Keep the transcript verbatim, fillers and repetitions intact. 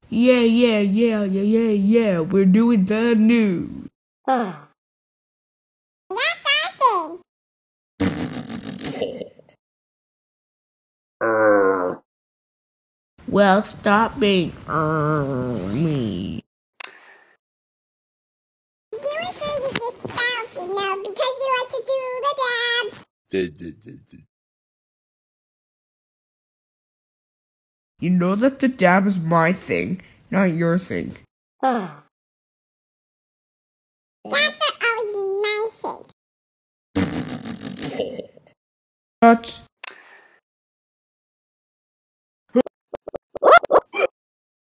Yeah, yeah, yeah, yeah, yeah, yeah. We're doing the news. That's our thing. Well, stop being uh, me. You were doing it yourself, you know, because you like to do the dab. You know that the dab is my thing, not your thing. Dabs are always my thing. But